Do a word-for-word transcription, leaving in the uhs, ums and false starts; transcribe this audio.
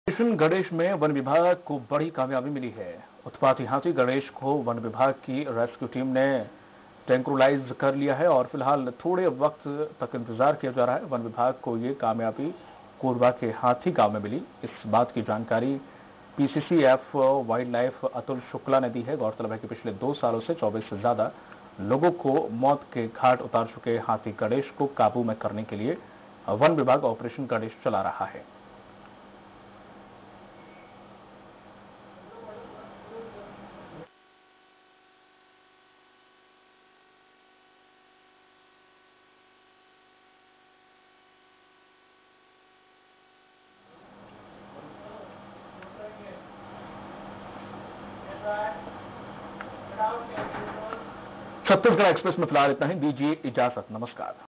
Operation Ganesh में one विभाग को बड़ी कामयाबी मिली है। उत्पाती हाथी गणेश को वन विभाग की रेस्क्यू टीम ने ट्रैंकुलाइज कर लिया है और फिलहाल थोड़े वक्त तक इंतजार किया जा रहा है। वन विभाग को ये कामयाबी कोरबा के हाथी गांव में मिली। इस बात की जानकारी PCCF wildlife Atul Shukla ने दी है। गौरतलब है कि पिछले दो सालों से चौबीस से ज्यादा लोगों को मौत के घाट उतार चुके हाथी गणेश को काबू में करने के लिए वन विभाग ऑपरेशन गणेश चला रहा है। छत्तीसगढ़ एक्सप्रेस में फिलहाल इतना ही। दीजिए इजाजत। नमस्कार।